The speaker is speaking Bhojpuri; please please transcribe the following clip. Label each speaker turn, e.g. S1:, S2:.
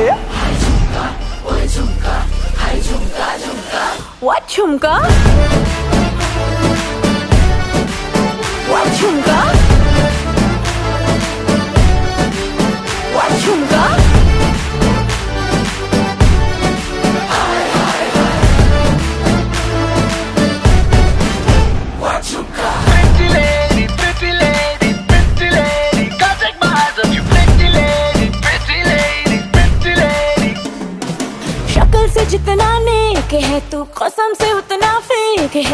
S1: What झुमका? What झुमका? What झुमका?
S2: Pretty lady, pretty lady, pretty lady, can't take my eyes off you. Pretty lady, pretty lady, pretty lady.
S1: शक्ल से जितना नेक है तू कसम से उतना फेक है।